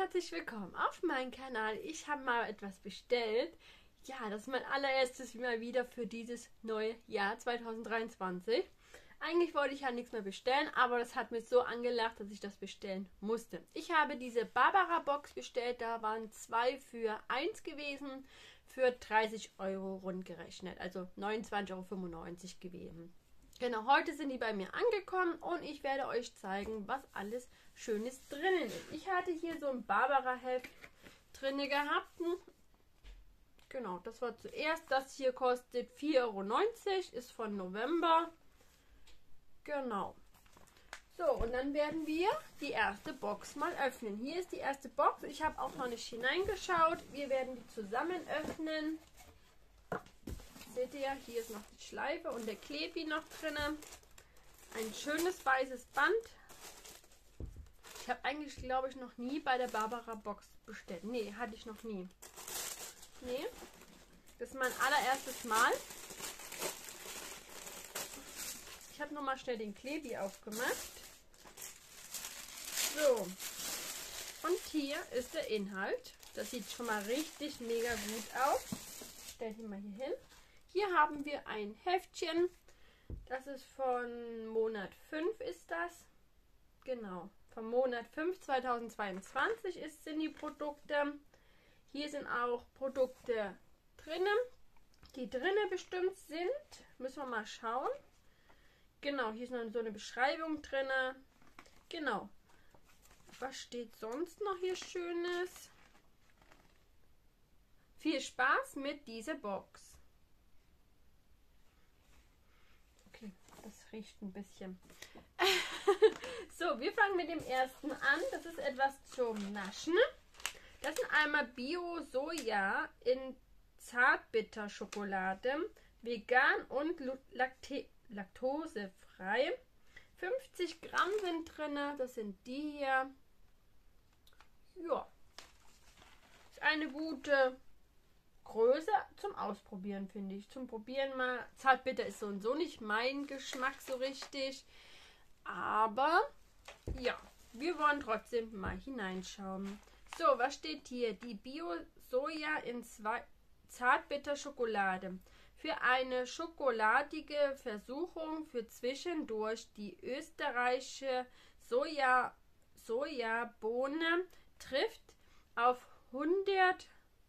herzlich willkommen auf meinem Kanal. Ich habe mal etwas bestellt. Ja, das ist mein allererstes Mal wieder für dieses neue Jahr 2023. Eigentlich wollte ich ja nichts mehr bestellen, aber das hat mich so angelacht, dass ich das bestellen musste. Ich habe diese Barbara-Box bestellt, da waren 2 für 1 gewesen, für 30 Euro rund gerechnet, also 29,95 Euro gewesen. Genau, heute sind die bei mir angekommen und ich werde euch zeigen, was alles Schönes drinnen ist. Ich hatte hier so ein Barbara-Heft drinne gehabt. Genau, das war zuerst. Das hier kostet 4,90 Euro, ist von November. Genau. So, und dann werden wir die erste Box mal öffnen. Hier ist die erste Box. Ich habe auch noch nicht hineingeschaut. Wir werden die zusammen öffnen. Seht ihr, hier ist noch die Schleife und der Klebi noch drin. Ein schönes weißes Band. Ich habe eigentlich, glaube ich, noch nie bei der Barbara Box bestellt. Nee, hatte ich noch nie. Nee, das ist mein allererstes Mal. Ich habe nochmal schnell den Klebi aufgemacht. So, und hier ist der Inhalt. Das sieht schon mal richtig mega gut aus. Ich stelle ihn mal hier hin. Hier haben wir ein Heftchen. Das ist von Monat 5 ist das. Genau, vom Monat 5 2022 sind die Produkte. Hier sind auch Produkte drinnen, die drinnen bestimmt sind. Müssen wir mal schauen. Genau, hier ist noch so eine Beschreibung drin. Genau. Was steht sonst noch hier Schönes? Viel Spaß mit dieser Box. Das riecht ein bisschen. So, wir fangen mit dem ersten an. Das ist etwas zum Naschen. Das sind einmal Bio-Soja in Zartbitterschokolade, vegan und laktosefrei. 50 Gramm sind drin. Das sind die hier. Ja, ist eine gute Größe zum Ausprobieren, finde ich. Zum Probieren mal. Zartbitter ist so und so nicht mein Geschmack so richtig. Aber ja, wir wollen trotzdem mal hineinschauen. So, was steht hier? Die Bio-Soja in Zartbitter-Schokolade. Für eine schokoladige Versuchung für zwischendurch. Die österreichische Sojabohne trifft auf 100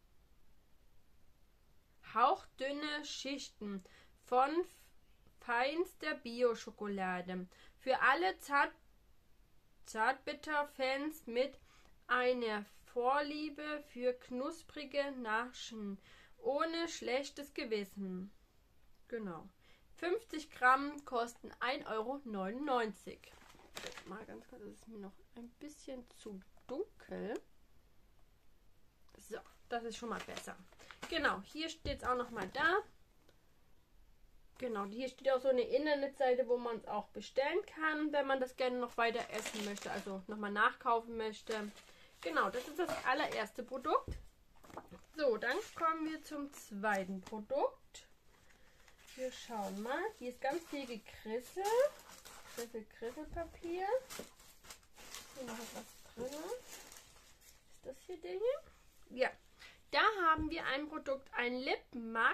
hauchdünne Schichten von feinster Bio-Schokolade. Für alle Zartbitter-Fans mit einer Vorliebe für knusprige Naschen ohne schlechtes Gewissen. Genau. 50 Gramm kosten 1,99 Euro. Mal ganz kurz, das ist mir noch ein bisschen zu dunkel. So, das ist schon mal besser. Genau, hier steht es auch noch mal da. Genau, hier steht auch so eine Internetseite, wo man es auch bestellen kann, wenn man das gerne noch weiter essen möchte, also nochmal nachkaufen möchte. Genau, das ist das allererste Produkt. So, dann kommen wir zum zweiten Produkt. Wir schauen mal. Hier ist ganz viel gekrisselt. Krisselpapier. Hier noch etwas drin. Ist das hier Dinge? Ja. Da haben wir ein Produkt, ein Lip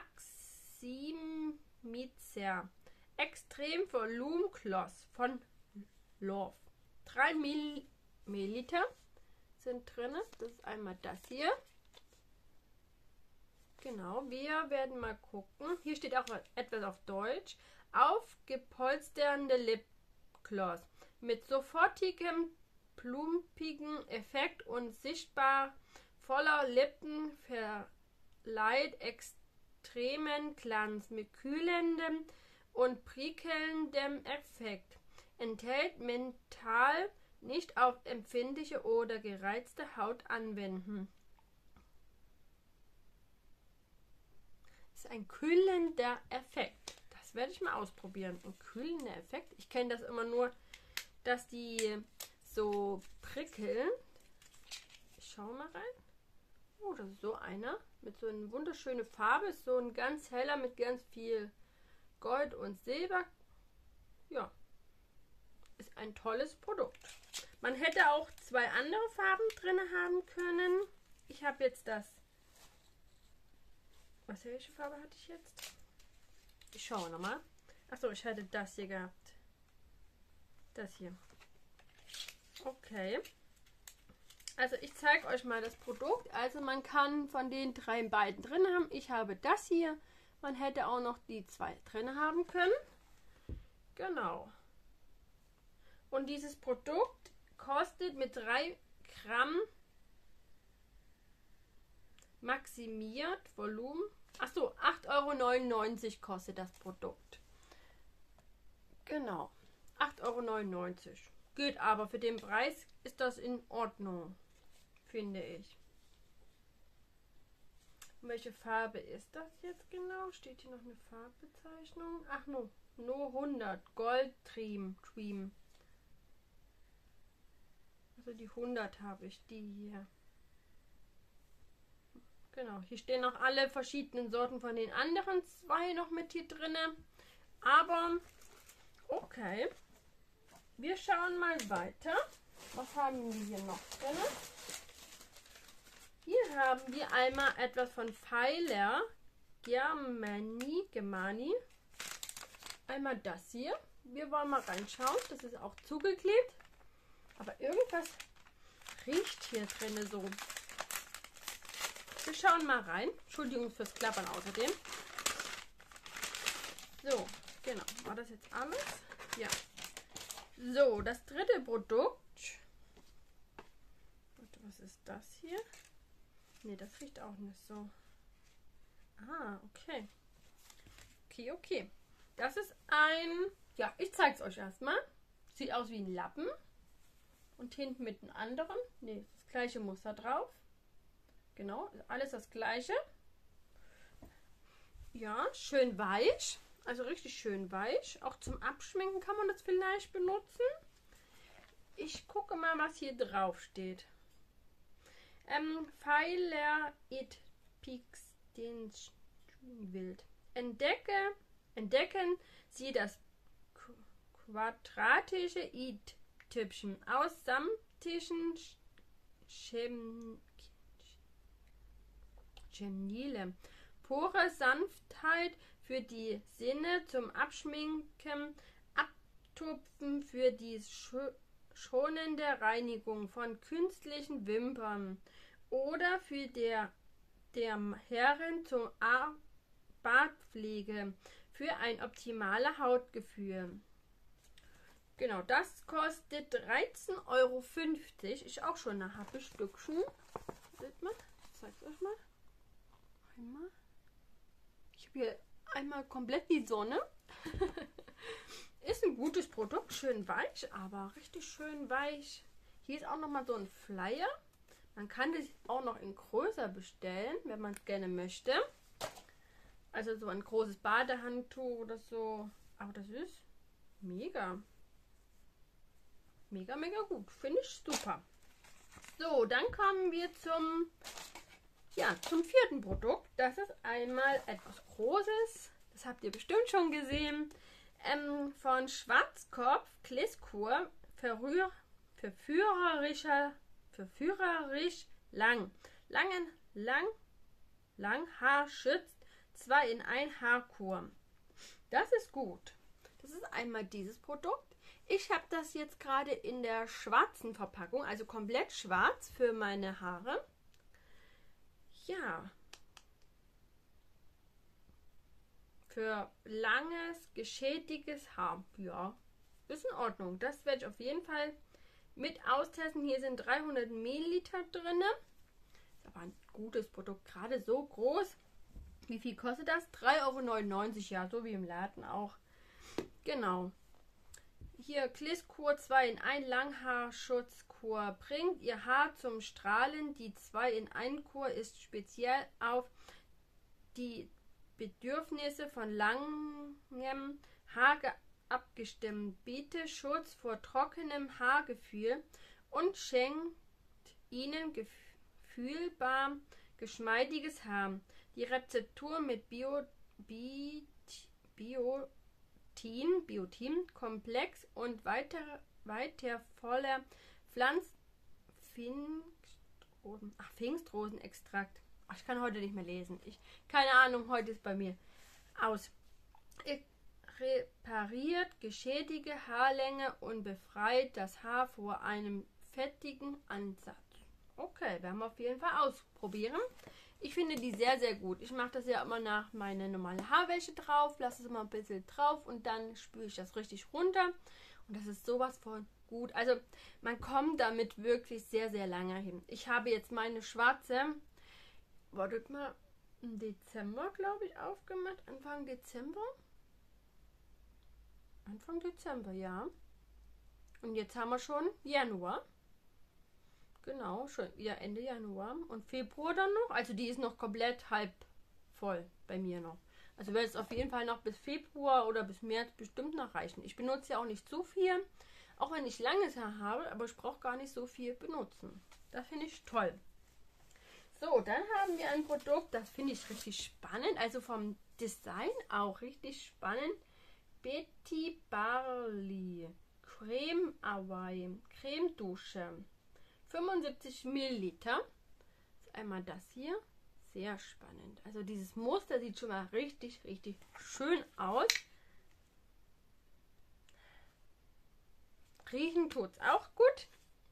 Maximizer Extrem Volume Gloss von Love. 3 Milliliter sind drin. Das ist einmal das hier. Genau, wir werden mal gucken. Hier steht auch etwas auf Deutsch. Aufgepolsternde Lipgloss mit sofortigem plumpigen Effekt und sichtbar voller Lippen verleiht extremen Glanz mit kühlendem und prickelndem Effekt. Enthält mental nicht auf empfindliche oder gereizte Haut anwenden. Ist ein kühlender Effekt. Das werde ich mal ausprobieren. Ein kühlender Effekt. Ich kenne das immer nur, dass die so prickeln. Ich schaue mal rein. Oh, das ist so einer mit so einer wunderschönen Farbe. Ist so ein ganz heller mit ganz viel Gold und Silber. Ja, ist ein tolles Produkt. Man hätte auch zwei andere Farben drin haben können. Ich habe jetzt das. Welche Farbe hatte ich jetzt? Ich schaue nochmal. Achso, ich hatte das hier gehabt. Das hier. Okay. Also ich zeige euch mal das Produkt. Also man kann von den drei beiden drin haben. Ich habe das hier. Man hätte auch noch die zwei drin haben können. Genau. Und dieses Produkt kostet mit 3 Gramm maximiert Volumen. Achso, 8,99 € kostet das Produkt. Genau. 8,99 € Geht aber für den Preis ist das in Ordnung, finde ich. Und welche Farbe ist das jetzt genau? Steht hier noch eine Farbbezeichnung? Ach no, nur 100. Gold Dream. Also die 100 habe ich, die hier. Genau, hier stehen noch alle verschiedenen Sorten von den anderen zwei noch mit hier drinne. Aber okay. Wir schauen mal weiter. Was haben wir hier noch drin? Hier haben wir einmal etwas von Feiler Germani. Einmal das hier. Wir wollen mal reinschauen. Das ist auch zugeklebt. Aber irgendwas riecht hier drin so. Wir schauen mal rein. Entschuldigung fürs Klappern außerdem. So, genau. War das jetzt alles? Ja. So, das dritte Produkt. Warte, was ist das hier? Ne, das riecht auch nicht so. Ah, okay. Okay. Das ist ein... Ja, ich zeige es euch erstmal. Sieht aus wie ein Lappen. Und hinten mit einem anderen. Ne, das gleiche Muster drauf. Genau, alles das gleiche. Ja, schön weich. Also richtig schön weich. Auch zum Abschminken kann man das vielleicht benutzen. Ich gucke mal, was hier drauf steht. Pfeiler it Pix den Wild. Entdecken Sie das quadratische i-Tüpfchen aus samtischen Genile. Pure Sanftheit für die Sinne zum Abschminken, Abtupfen für die schonende Reinigung von künstlichen Wimpern oder für der Herren zum Bartpflege für ein optimales Hautgefühl. Genau, das kostet 13,50 €. Ist auch schon ein Happe Stückchen. Seht mal, ich zeig's euch mal. Einmal. Ich habe hier einmal komplett die Sonne. Ist ein gutes Produkt, schön weich, aber richtig schön weich. Hier ist auch noch mal so ein Flyer. Man kann das auch noch in größer bestellen, wenn man es gerne möchte. Also so ein großes Badehandtuch oder so. Aber das ist mega. Mega gut. Finde ich super. So, dann kommen wir zum vierten Produkt. Das ist einmal etwas Großes. Das habt ihr bestimmt schon gesehen. Von Schwarzkopf Klisskur. Verführerisch lang. Langhaar schützt 2 in 1 Haarkur. Das ist gut. Das ist einmal dieses Produkt. Ich habe das jetzt gerade in der schwarzen Verpackung, also komplett schwarz für meine Haare. Ja. Für langes, geschädigtes Haar. Ja, ist in Ordnung. Das werde ich auf jeden Fall mit austesten. Hier sind 300 Milliliter drin. Ist aber ein gutes Produkt, gerade so groß. Wie viel kostet das? 3,99 €, ja, so wie im Laden auch. Genau. Hier Klisskur 2 in 1 Langhaarschutzkur bringt Ihr Haar zum Strahlen. Die 2 in 1 Kur ist speziell auf die Bedürfnisse von langem Haar abgestimmt. Bietet Schutz vor trockenem Haargefühl und schenkt Ihnen fühlbar geschmeidiges Haar. Die Rezeptur mit Biotin komplex und weiter voller Pfingstrosenextrakt. Ach, ich kann heute nicht mehr lesen. Keine Ahnung, heute ist bei mir aus. Repariert geschädigte Haarlänge und befreit das Haar vor einem fettigen Ansatz. Okay, werden wir auf jeden Fall ausprobieren. Ich finde die sehr, sehr gut. Ich mache das ja immer nach meiner normalen Haarwäsche drauf, lasse es immer ein bisschen drauf und dann spüle ich das richtig runter. Und das ist sowas von gut. Also man kommt damit wirklich sehr, sehr lange hin. Ich habe jetzt meine schwarze, wartet mal, im Dezember, glaube ich, aufgemacht. Anfang Dezember. Anfang Dezember, ja. Und jetzt haben wir schon Januar. Genau, schon wieder Ende Januar. Und Februar dann noch. Also die ist noch komplett halb voll bei mir noch. Also wird es auf jeden Fall noch bis Februar oder bis März bestimmt noch reichen. Ich benutze ja auch nicht so viel. Auch wenn ich langes Haar habe, aber ich brauche gar nicht so viel benutzen. Das finde ich toll. So, dann haben wir ein Produkt, das finde ich richtig spannend. Also vom Design auch richtig spannend. Betty Barley Creme Hawaii Creme Dusche 75 Milliliter. Einmal das hier. Sehr spannend. Also dieses Muster sieht schon mal richtig, richtig schön aus. Riechen tut es auch gut.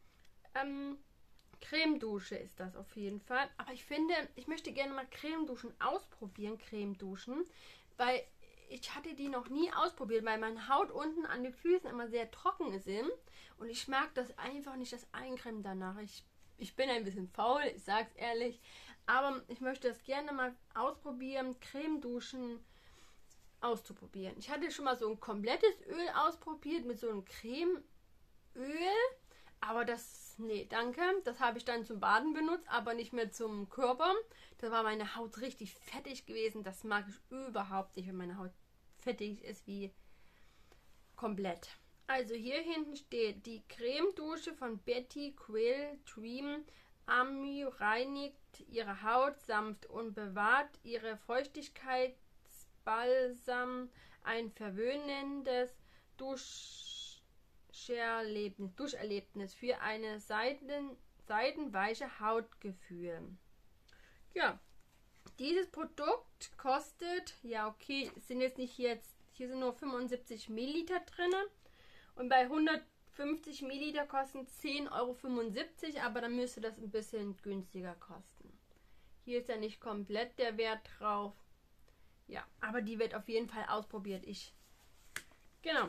Cremedusche ist das auf jeden Fall. Aber ich finde, ich möchte gerne mal Cremeduschen ausprobieren. Cremeduschen. Weil ich hatte die noch nie ausprobiert, weil meine Haut unten an den Füßen immer sehr trocken sind. Und ich mag das einfach nicht, das Eincremen danach. Ich bin ein bisschen faul, ich sag's ehrlich. Aber ich möchte das gerne mal ausprobieren, Cremeduschen auszuprobieren. Ich hatte schon mal so ein komplettes Öl ausprobiert mit so einem Cremeöl. Aber nee, danke. Das habe ich dann zum Baden benutzt, aber nicht mehr zum Körper. Da war meine Haut richtig fettig gewesen. Das mag ich überhaupt nicht, wenn meine Haut fettig ist wie komplett. Also hier hinten steht die Cremedusche von Betty Quill Dream Army reinigt ihre Haut sanft und bewahrt ihre Feuchtigkeitsbalsam. Ein verwöhnendes Duscherlebnis für eine seidenweiche Hautgefühl. Ja, dieses Produkt kostet, ja okay, sind jetzt nicht hier sind nur 75 Milliliter drin und bei 150 Milliliter kosten 10,75 €, aber dann müsste das ein bisschen günstiger kosten. Hier ist ja nicht komplett der Wert drauf. Ja, aber die wird auf jeden Fall ausprobiert. Genau.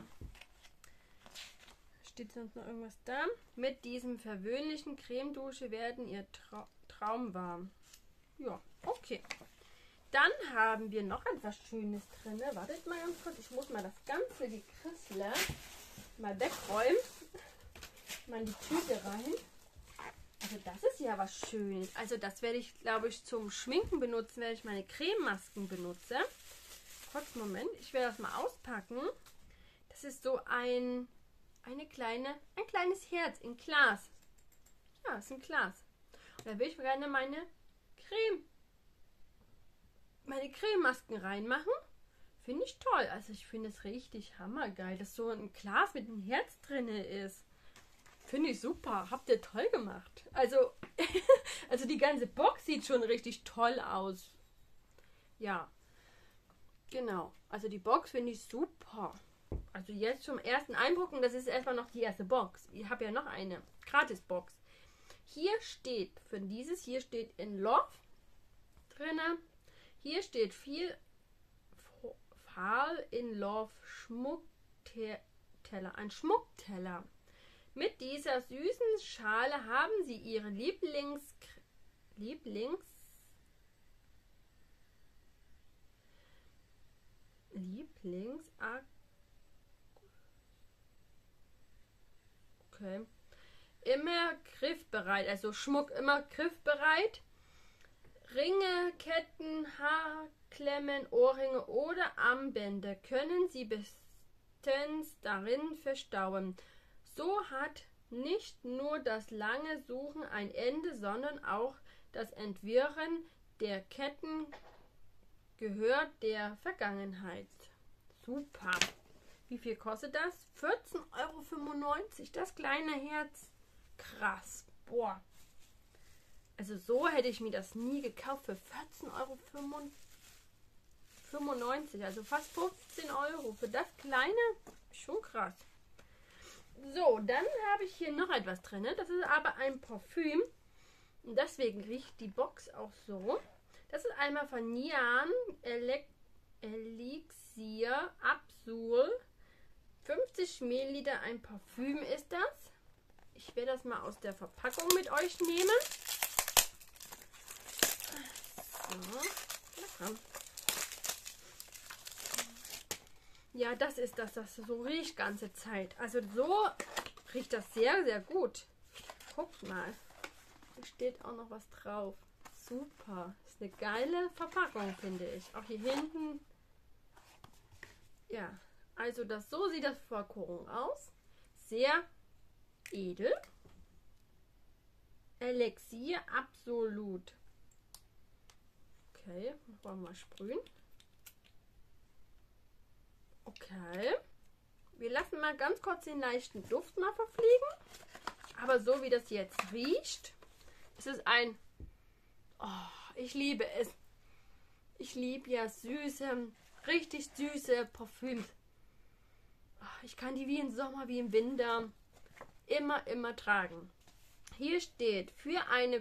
Steht sonst noch irgendwas da? Mit diesem verwöhnlichen Cremedusche werden ihr Traum warm. Ja, okay. Dann haben wir noch etwas Schönes drin. Wartet mal ganz kurz. Ich muss mal das ganze Gekrissle mal wegräumen. Mal in die Tüte rein. Also das ist ja was Schönes. Also das werde ich, glaube ich, zum Schminken benutzen, wenn ich meine Crememasken benutze. Kurz, Moment. Ich werde das mal auspacken. Das ist so ein kleines Herz in Glas. Ja, ist ein Glas. Und da will ich gerne meine Crememasken reinmachen. Finde ich toll. Also ich finde es richtig hammergeil, dass so ein Glas mit einem Herz drin ist. Finde ich super. Habt ihr toll gemacht. Also, also die ganze Box sieht schon richtig toll aus. Ja, genau. Also die Box finde ich super. Also jetzt zum ersten Eindruck, und das ist erstmal noch die erste Box. Ich habe ja noch eine Gratis-Box. Hier steht, hier steht in Love drin. Hier steht viel Fall in Love Schmuckteller. Ein Schmuckteller. Mit dieser süßen Schale haben sie ihre Okay. Immer griffbereit, also Schmuck immer griffbereit. Ringe, Ketten, Haarklemmen, Ohrringe oder Armbänder können Sie bestens darin verstauen. So hat nicht nur das lange Suchen ein Ende, sondern auch das Entwirren der Ketten gehört der Vergangenheit. Super. Wie viel kostet das? 14,95 €. Das kleine Herz. krass. Boah. Also so hätte ich mir das nie gekauft für 14,95 €. Also fast 15 € für das kleine. Schon krass. So, dann habe ich hier noch etwas drin. Das ist aber ein Parfüm. Und deswegen riecht die Box auch so. Das ist einmal von Nian Elixir Absol. 50 ml ein Parfüm ist das. Ich werde das mal aus der Verpackung mit euch nehmen. So, na komm. Ja, das ist das so riecht ganze Zeit. Also so riecht das sehr, sehr gut. Guckt mal. Hier steht auch noch was drauf. Super. Ist eine geile Verpackung, finde ich. Auch hier hinten. Ja, also so sieht das Verpackung aus. Sehr edel. Elixier Absolut. Okay, wollen wir mal sprühen. Okay. Wir lassen mal ganz kurz den leichten Duft mal verfliegen. Aber so wie das jetzt riecht, ist es ein... Oh, ich liebe es. Ich liebe ja süße, richtig süße Parfüms. Oh, ich kann die wie im Sommer, wie im Winter immer tragen. Hier steht, für eine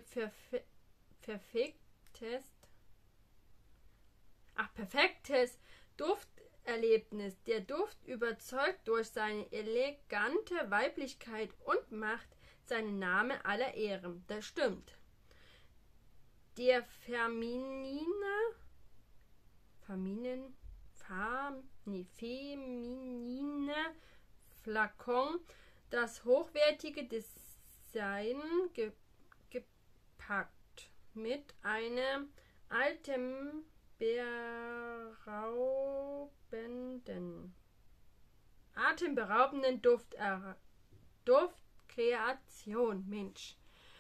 perfektes Dufterlebnis. Der Duft überzeugt durch seine elegante Weiblichkeit und macht seinen Namen aller Ehren. Das stimmt. Der feminine Flakon, das hochwertige Design gepackt mit einem atemberaubenden Duftkreation. Mensch.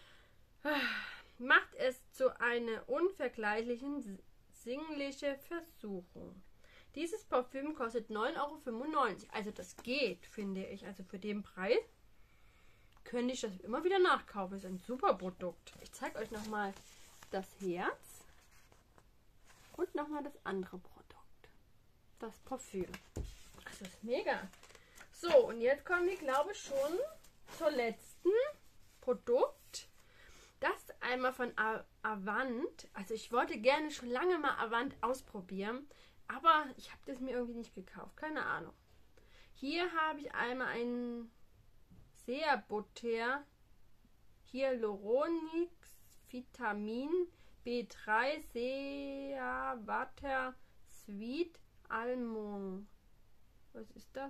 Macht es zu einer unvergleichlichen singliche Versuchung. Dieses Parfüm kostet 9,95 €. Also das geht, finde ich. Also für den Preis könnte ich das immer wieder nachkaufen. Ist ein super Produkt. Ich zeige euch nochmal das Herz und nochmal das andere Produkt. Das Parfüm. Das ist mega. So, und jetzt kommen wir, glaube ich, schon zur letzten Produkt. Das einmal von Avant. Also ich wollte gerne schon lange mal Avant ausprobieren, aber ich habe das mir irgendwie nicht gekauft. Keine Ahnung. Hier habe ich einmal ein Sea Butter Hyaluronic Vitamin B3 Sea Butter Sweet Almond. Was ist das?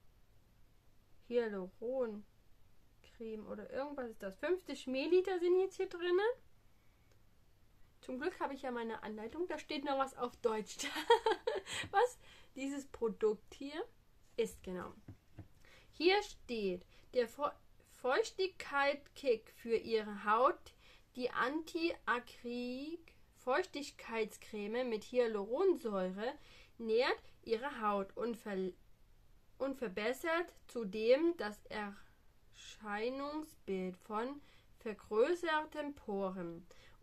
Hyaluron Creme oder irgendwas ist das. 50 ml sind jetzt hier drinnen. Zum Glück habe ich ja meine Anleitung. Da steht noch was auf Deutsch. Was dieses Produkt hier ist, genau. Hier steht der Feuchtigkeit-Kick für Ihre Haut. Die Anti-Acrylic Feuchtigkeitscreme mit Hyaluronsäure nährt Ihre Haut und verbessert zudem das Erscheinungsbild von vergrößerten Poren.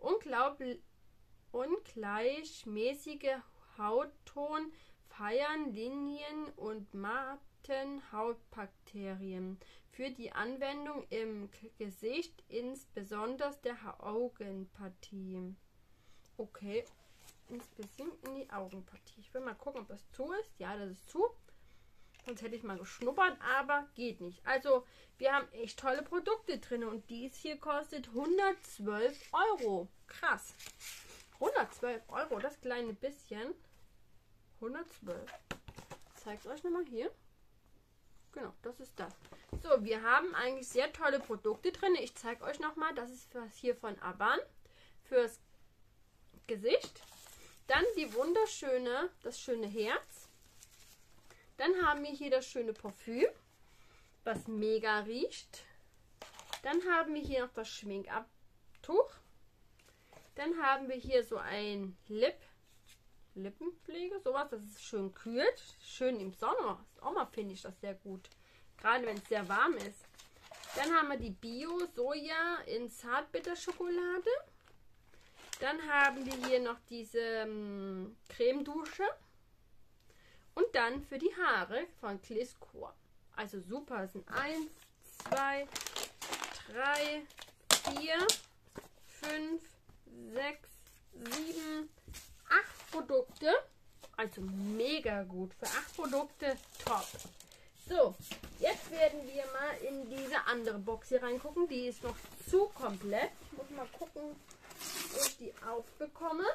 Ungleichmäßige Hautton, feinen Linien und matten Hautbakterien. Für die Anwendung im Gesicht, insbesondere der Augenpartie. Okay, ein bisschen in die Augenpartie. Ich will mal gucken, ob das zu ist. Ja, das ist zu. Sonst hätte ich mal geschnuppert, aber geht nicht. Also, wir haben echt tolle Produkte drin und dies hier kostet 112 €. Krass. 112 €, das kleine bisschen. 112. Ich zeige es euch nochmal hier. Genau, das ist das. So, wir haben eigentlich sehr tolle Produkte drin. Ich zeige euch nochmal, das ist was hier von Avant fürs Gesicht. Dann die wunderschöne, das schöne Herz. Dann haben wir hier das schöne Parfüm, was mega riecht. Dann haben wir hier noch das Schminkabtuch. Dann haben wir hier so ein Lippenpflege, sowas, das ist schön kühlt. Schön im Sommer finde ich das sehr gut. Gerade wenn es sehr warm ist. Dann haben wir die Bio-Soja in Zartbitterschokolade. Dann haben wir hier noch diese Cremedusche. Und dann für die Haare von Cliscore. Also super, das sind 1, 2, 3, 4, 5, 6, 7, 8 Produkte. Also mega gut. Für 8 Produkte top. So, jetzt werden wir mal in diese andere Box hier reingucken. Die ist noch zu komplett. Ich muss mal gucken, wo ich die aufbekomme.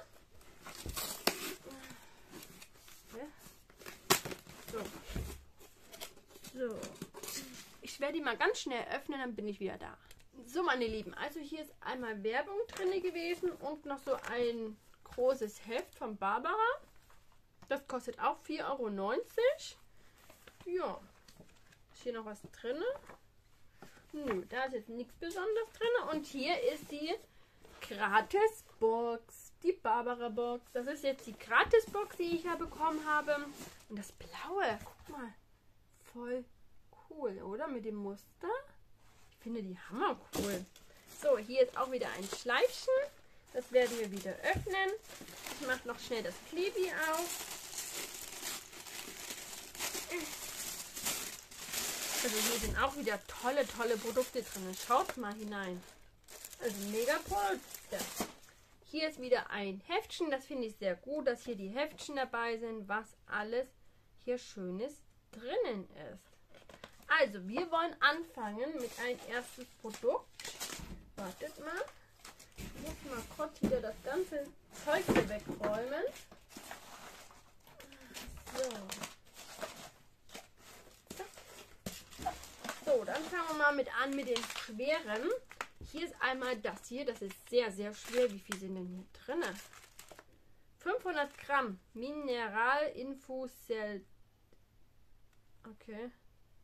So. Ich werde die mal ganz schnell öffnen, dann bin ich wieder da. So, meine Lieben, also hier ist einmal Werbung drin gewesen und noch so ein großes Heft von Barbara. Das kostet auch 4,90 €. Ja. Ist hier noch was drin? Nö, da ist jetzt nichts Besonderes drin. Und hier ist die Gratis-Box. Die Barbara-Box. Das ist jetzt die Gratis-Box, die ich ja bekommen habe. Und das Blaue, guck mal. Voll cool, oder? Mit dem Muster. Ich finde die hammer cool. So, hier ist auch wieder ein Schleifchen. Das werden wir wieder öffnen. Ich mache noch schnell das Klebi auf. Also hier sind auch wieder tolle Produkte drin. Schaut mal hinein. Also mega Produkte. Hier ist wieder ein Heftchen. Das finde ich sehr gut, dass hier die Heftchen dabei sind, was alles hier Schönes drinnen ist. Also, wir wollen anfangen mit ein erstes Produkt. Wartet mal. Ich muss mal kurz wieder das ganze Zeug hier wegräumen. So. So, dann fangen wir mal an mit den schweren. Hier ist einmal das hier. Das ist sehr schwer. Wie viel sind denn hier drin? 500 Gramm Mineralinfusel. Okay.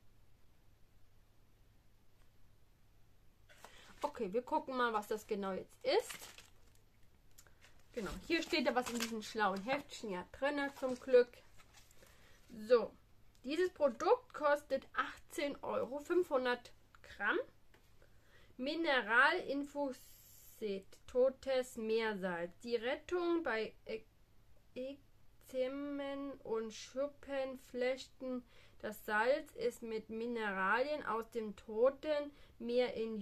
Okay, wir gucken mal, was das genau jetzt ist. Genau, hier steht ja was in diesem schlauen Heftchen ja drin, zum Glück. So, dieses Produkt kostet 18 €, 500 Gramm. Mineralinfuset, totes Meersalz. Die Rettung bei Ekzemen und Schuppenflechten. Das Salz ist mit Mineralien aus dem Toten Meer in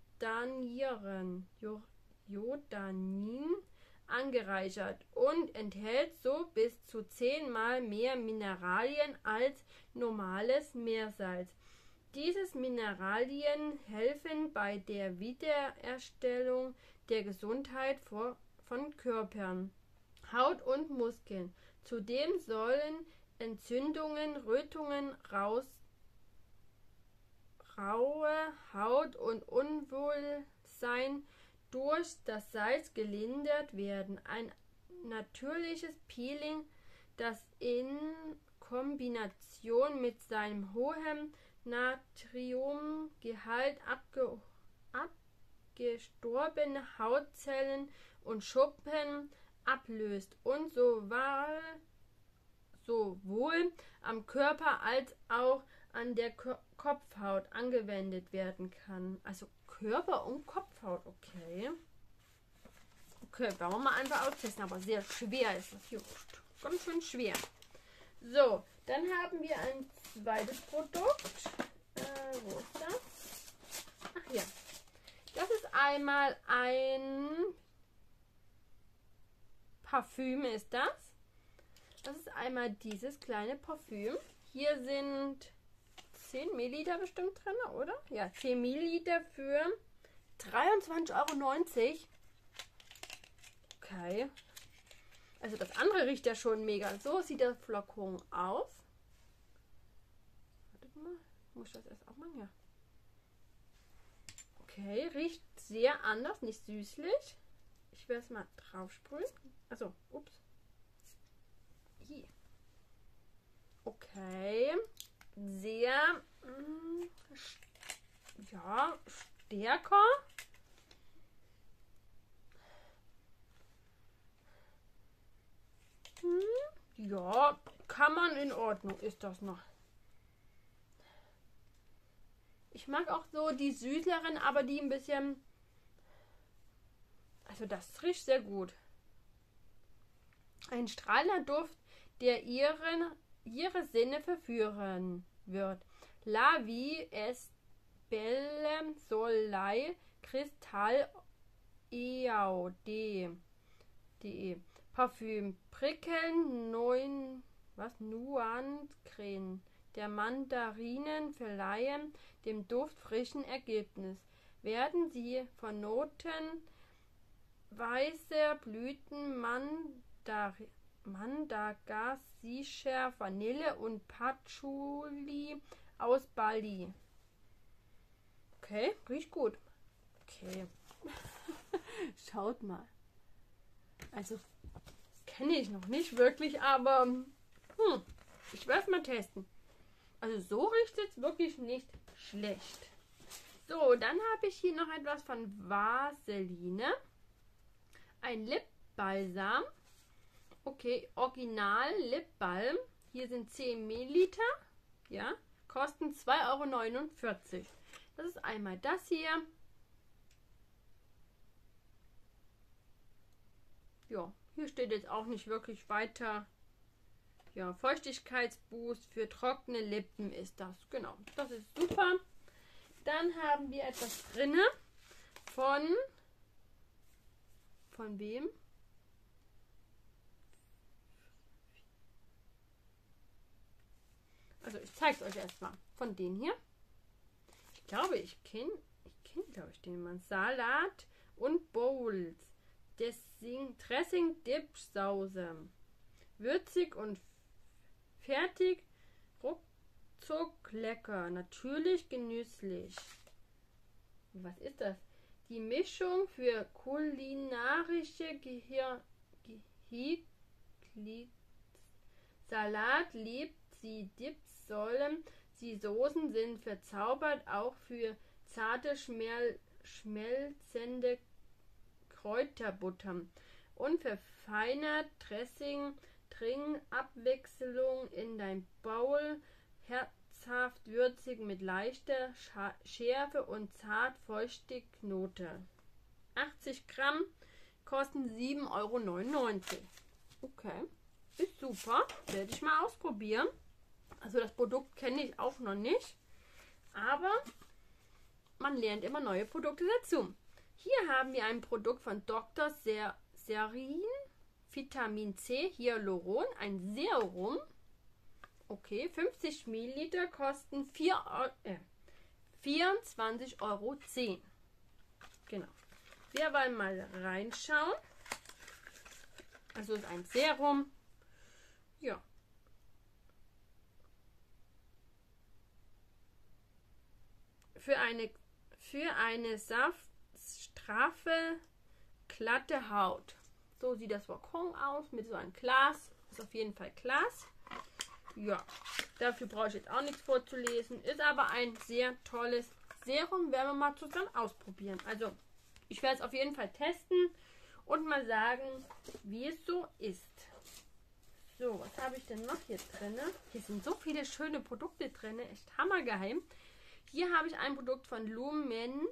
Jodanin angereichert und enthält so bis zu 10-mal mehr Mineralien als normales Meersalz. Diese Mineralien helfen bei der Wiederherstellung der Gesundheit von Körpern, Haut und Muskeln. Zudem sollen Entzündungen, Rötungen, raue Haut und Unwohlsein durch das Salz gelindert werden. Ein natürliches Peeling, das in Kombination mit seinem hohen Natriumgehalt abgestorbene Hautzellen und Schuppen ablöst und sowohl am Körper als auch an der Kopfhaut angewendet werden kann. Also Körper und Kopfhaut, okay. Okay, wollen wir mal einfach austesten, aber sehr schwer ist das hier. Ganz schön schwer. So, dann haben wir ein zweites Produkt. Wo ist das? Ach ja. Das ist einmal ein Parfüm, ist das. Das ist einmal dieses kleine Parfüm. Hier sind 10 Milliliter bestimmt drin, oder? Ja, 10 Milliliter für 23,90 €. Okay. Also das andere riecht ja schon mega. So sieht der Flakon aus. Wartet mal. Muss ich das erst auch mal? Ja. Okay, riecht sehr anders, nicht süßlich. Ich werde es mal drauf sprühen. Achso, ups. Hier. Okay. Sehr, ja, stärker. Ja, kann man in Ordnung, ist das noch. Ich mag auch so die süßeren, aber die ein bisschen... Also das riecht sehr gut. Ein strahlender Duft, der ihre Sinne verführen wird. La vie es belle soleil cristal eau de Parfüm prickeln Nuancen der Mandarinen verleihen dem Duft frischen Ergebnis. Werden sie von Noten weiße Blüten madagassischer Vanille und Patchouli aus Bali. Okay, riecht gut. Okay. Schaut mal. Also, das kenne ich noch nicht wirklich, aber ich werde es mal testen. Also so riecht es wirklich nicht schlecht. So, dann habe ich hier noch etwas von Vaseline. Ein Lipbalsam. Okay, Original Lipbalm. Hier sind 10 Milliliter. Ja, kosten 2,49 Euro. Das ist einmal das hier. Ja, hier steht jetzt auch nicht wirklich weiter. Ja, Feuchtigkeitsboost für trockene Lippen ist das. Genau, das ist super. Dann haben wir etwas drinne von wem? Also ich zeige es euch erstmal. Von denen hier. Ich glaube, ich kenne den Mann. Salat und Bowls. Dressing Dip Sauce. Würzig und fertig. Ruckzuck lecker. Natürlich genüsslich. Was ist das? Die Mischung für kulinarische Salat liebt sie, Dips sollen sie, Soßen sind verzaubert, auch für zarte, schmelzende Kräuterbutter und verfeinert Dressing, Abwechslung in dein Bowl, herzhaft würzig mit leichter Schärfe und zart feuchtig Note. 80 Gramm kosten 7,99 Euro. Okay, ist super. Werde ich mal ausprobieren. Also das Produkt kenne ich auch noch nicht. Aber man lernt immer neue Produkte dazu. Hier haben wir ein Produkt von Dr. Serin, Vitamin C, Hyaluron, ein Serum. Okay, 50 Milliliter kosten 24,10 Euro. Genau. Wir wollen mal reinschauen. Also ist ein Serum. Ja. Für eine straffe, glatte Haut. So sieht das Flakon aus mit so einem Glas. Ist auf jeden Fall Glas. Ja, dafür brauche ich jetzt auch nichts vorzulesen. Ist aber ein sehr tolles Serum. Werden wir mal zusammen ausprobieren. Also, ich werde es auf jeden Fall testen und mal sagen, wie es so ist. So, was habe ich denn noch hier drin? Hier sind so viele schöne Produkte drin. Echt hammergeheim. Hier habe ich ein Produkt von Lumenlende.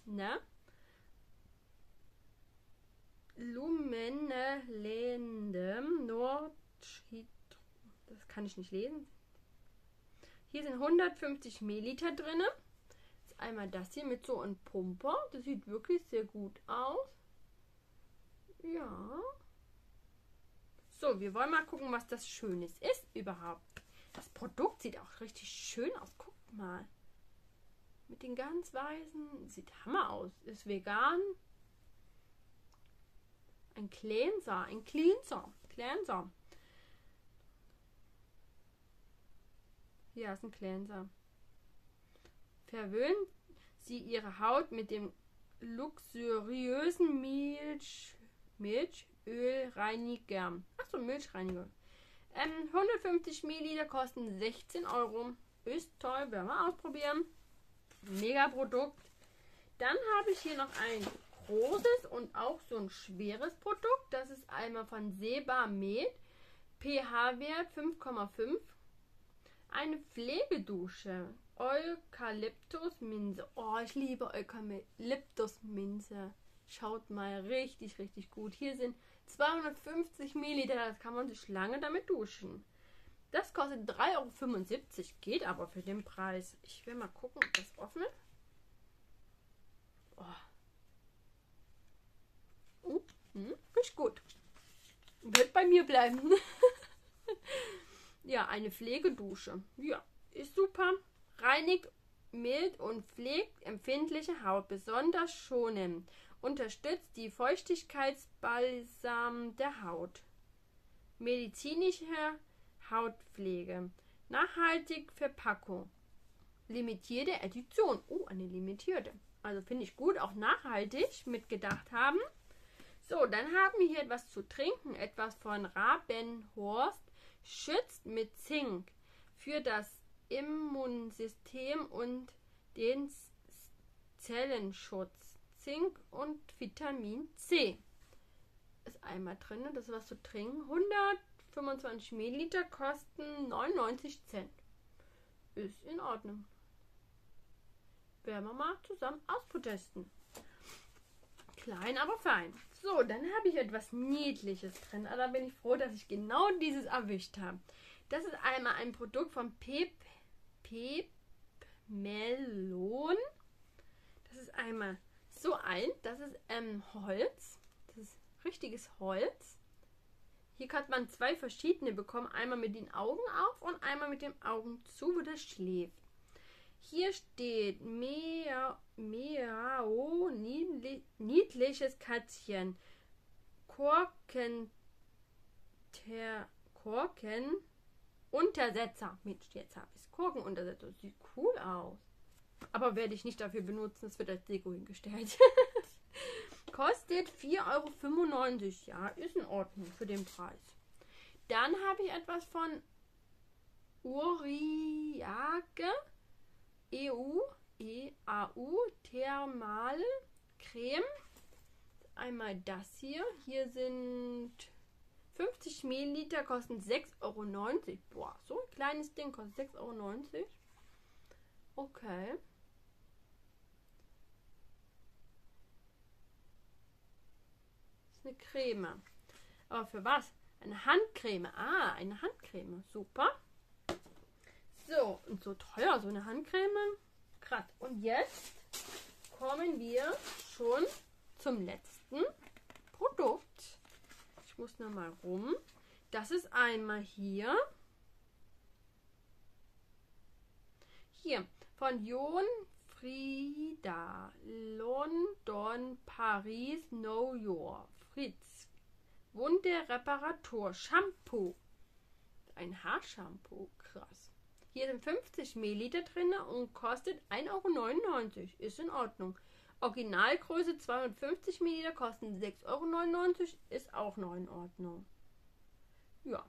Das kann ich nicht lesen. Hier sind 150 Milliliter drin. Jetzt einmal das hier mit so einem Pumper. Das sieht wirklich sehr gut aus. Ja. So, wir wollen mal gucken, was das Schönes ist überhaupt. Das Produkt sieht auch richtig schön aus. Guckt mal. Mit den ganz weißen. Sieht Hammer aus. Ist vegan. Ein Cleanser. Cleanser. Hier ist ein Cleanser. Verwöhnt sie ihre Haut mit dem luxuriösen Milchölreiniger. Achso, Milchreiniger. 150 Milliliter kosten 16 Euro. Ist toll, werden wir ausprobieren. Mega Produkt. Dann habe ich hier noch ein großes und auch so ein schweres Produkt. Das ist einmal von Sebamed. pH-Wert 5,5. Eine Pflegedusche. Eukalyptusminze. Oh, ich liebe Eukalyptusminze. Schaut mal, richtig, richtig gut. Hier sind 250 Milliliter. Das kann man sich lange damit duschen. Das kostet 3,75 €. Geht aber für den Preis. Ich will mal gucken, ob das offen ist. Oh. Riecht gut. Wird bei mir bleiben. Ja, eine Pflegedusche. Ja, ist super. Reinigt, mild und pflegt empfindliche Haut besonders schonend. Unterstützt die Feuchtigkeitsbalsam der Haut. Medizinische Hautpflege. Nachhaltig Verpackung. Limitierte Edition. Oh, eine limitierte. Also finde ich gut, auch nachhaltig mitgedacht haben. So, dann haben wir hier etwas zu trinken. Etwas von Rabenhorst. Schützt mit Zink für das Immunsystem und den Zellenschutz. Zink und Vitamin C. Ist einmal drin, das ist was zu trinken. 125 Milliliter kosten 99 Cent. Ist in Ordnung. Werden wir mal zusammen ausprotesten. Klein, aber fein. So, dann habe ich etwas Niedliches drin. Da bin ich froh, dass ich genau dieses erwischt habe. Das ist einmal ein Produkt von Pepmelon. Das ist einmal so das ist Holz. Das ist richtiges Holz. Hier kann man zwei verschiedene bekommen. Einmal mit den Augen auf und einmal mit den Augen zu, wo das schläft. Hier steht Meao, niedliches Kätzchen. Korkenuntersetzer. Mensch, jetzt habe ich es. Korkenuntersetzer. Sieht cool aus. Aber werde ich nicht dafür benutzen. Es wird als Deko hingestellt. Kostet 4,95 €. Ja, ist in Ordnung für den Preis. Dann habe ich etwas von Uriage. EAU Thermal Creme. Einmal das hier. Hier sind 50 Milliliter, kosten 6,90 €. Boah, so ein kleines Ding kostet 6,90 €. Okay. Das ist eine Creme. Aber für was? Eine Handcreme. Ah, eine Handcreme. Super. So, und so teuer, so eine Handcreme. Krass. Und jetzt kommen wir schon zum letzten Produkt. Ich muss noch mal rum. Das ist einmal hier. Hier, von Jon Frieda. London, Paris, New York. Fritz. Wunderreparatur. Shampoo. Ein Haarshampoo. Krass. Hier sind 50 Milliliter drin und kostet 1,99 €. Ist in Ordnung. Originalgröße 250 Milliliter kosten 6,99 €. Ist auch noch in Ordnung. Ja.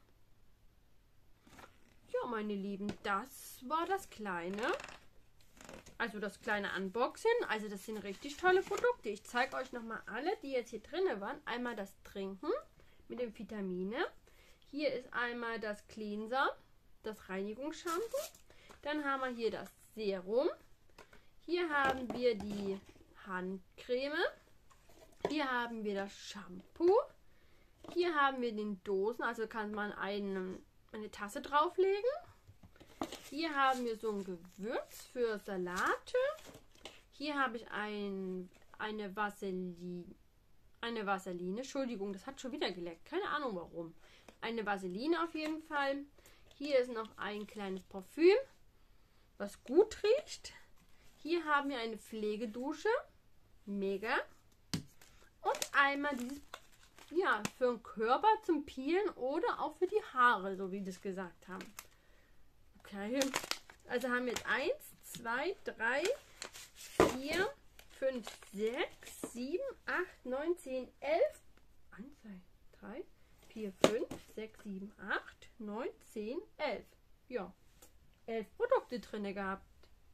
Ja, meine Lieben, das war das kleine. Also das kleine Unboxing. Also das sind richtig tolle Produkte. Ich zeige euch nochmal alle, die jetzt hier drin waren. Einmal das Trinken mit den Vitamine. Hier ist einmal das Cleanser. Das Reinigungsshampoo. Dann haben wir hier das Serum. Hier haben wir die Handcreme. Hier haben wir das Shampoo. Hier haben wir den Dosen, also kann man eine Tasse drauflegen. Hier haben wir so ein Gewürz für Salate. Hier habe ich eine Vaseline. Entschuldigung, das hat schon wieder geleckt. Keine Ahnung warum. Eine Vaseline auf jeden Fall. Hier ist noch ein kleines Parfüm, was gut riecht. Hier haben wir eine Pflegedusche. Mega. Und einmal dieses, ja, für den Körper zum Peelen oder auch für die Haare, so wie wir das gesagt haben. Okay. Also haben wir jetzt 1, 2, 3, 4, 5, 6, 7, 8, 9, 10, 11. 1, 2, 3, 4, 5, 6, 7, 8, 9, 10, 11. Ja, 11 Produkte drin gehabt.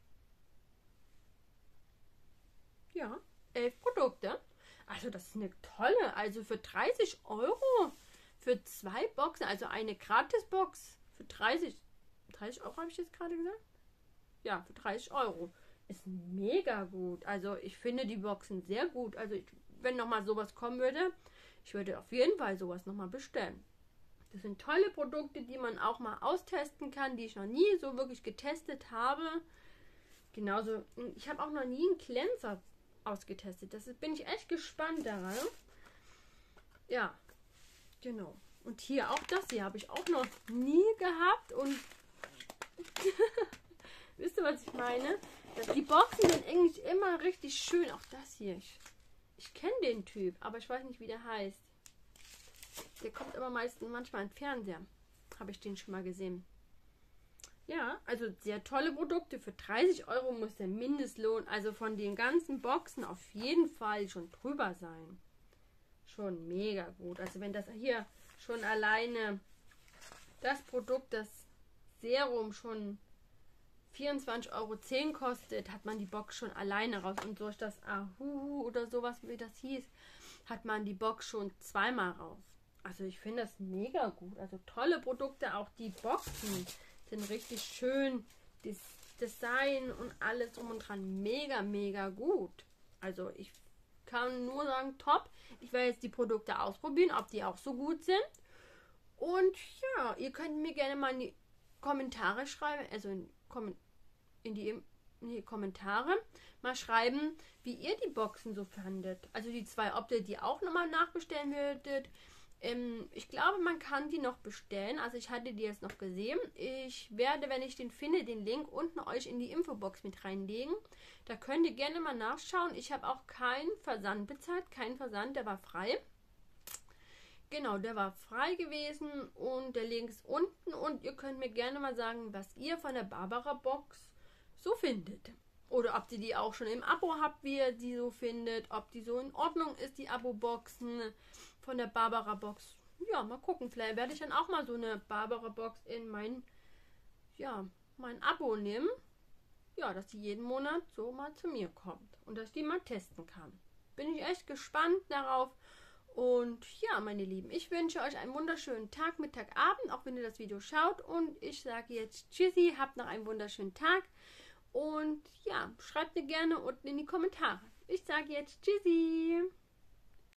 Ja, 11 Produkte. Also das ist eine tolle. Also für 30 € für 2 Boxen, also eine Gratisbox für 30 30 Euro habe ich jetzt gerade gesagt? Ja, für 30 Euro. Ist mega gut. Also ich finde die Boxen sehr gut. Also wenn nochmal sowas kommen würde, ich würde auf jeden Fall sowas nochmal bestellen. Das sind tolle Produkte, die man auch mal austesten kann, die ich noch nie so wirklich getestet habe. Genauso, ich habe auch noch nie einen Cleanser ausgetestet. Bin ich echt gespannt daran. Ja, genau. Und hier auch das hier habe ich auch noch nie gehabt. Und wisst ihr, was ich meine? Die Boxen sind eigentlich immer richtig schön. Auch das hier. Ich kenne den Typ, aber ich weiß nicht, wie der heißt. Der kommt aber manchmal im Fernseher. Habe ich den schon mal gesehen. Ja, also sehr tolle Produkte. Für 30 Euro muss der Mindestlohn, also von den ganzen Boxen, auf jeden Fall schon drüber sein. Schon mega gut. Also wenn das hier schon alleine das Produkt, das Serum schon 24,10 € kostet, hat man die Box schon alleine raus. Und durch das Ahuhu oder sowas, wie das hieß, hat man die Box schon zweimal raus. Also ich finde das mega gut. Also tolle Produkte, auch die Boxen sind richtig schön. Das Design und alles drum und dran mega, mega gut. Also ich kann nur sagen, top. Ich werde jetzt die Produkte ausprobieren, ob die auch so gut sind. Und ja, ihr könnt mir gerne mal in die Kommentare schreiben, also in die Kommentare mal schreiben, wie ihr die Boxen so fandet. Also die 2, ob ihr die auch nochmal nachbestellen würdet. Ich glaube, man kann die noch bestellen. Also ich hatte die jetzt noch gesehen. Ich werde, wenn ich den finde, den Link unten euch in die Infobox mit reinlegen. Da könnt ihr gerne mal nachschauen. Ich habe auch keinen Versand bezahlt. Keinen Versand, der war frei. Genau, der war frei gewesen und der Link ist unten. Und ihr könnt mir gerne mal sagen, was ihr von der Barbara Box so findet. Oder ob ihr die auch schon im Abo habt, wie ihr die so findet. Ob die so in Ordnung ist, die Abo-Boxen von der Barbara Box. Ja, mal gucken. Vielleicht werde ich dann auch mal so eine Barbara Box in mein Abo nehmen. Ja, dass die jeden Monat so mal zu mir kommt. Und dass ich die mal testen kann. Bin ich echt gespannt darauf. Und ja, meine Lieben, ich wünsche euch einen wunderschönen Tag, Mittag, Abend, auch wenn ihr das Video schaut. Und ich sage jetzt Tschüssi, habt noch einen wunderschönen Tag. Und ja, schreibt mir gerne unten in die Kommentare. Ich sage jetzt Tschüssi.